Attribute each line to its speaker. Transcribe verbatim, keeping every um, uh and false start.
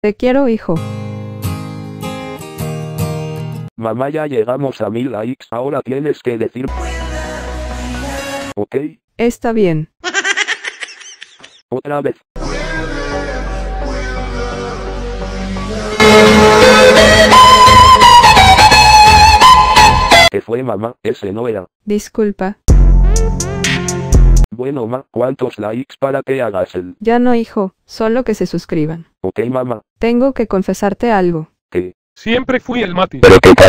Speaker 1: Te quiero, hijo.
Speaker 2: Mamá, ya llegamos a mil likes, ahora tienes que decir... Ok.
Speaker 1: Está bien.
Speaker 2: Otra vez. ¿Qué fue, mamá? Ese no era.
Speaker 1: Disculpa.
Speaker 2: Bueno, ma, ¿cuántos likes para que hagas el...?
Speaker 1: Ya no, hijo, solo que se suscriban.
Speaker 2: Ok, mamá.
Speaker 1: Tengo que confesarte algo.
Speaker 2: ¿Qué?
Speaker 3: Siempre fui el Mati.
Speaker 2: ¿Pero qué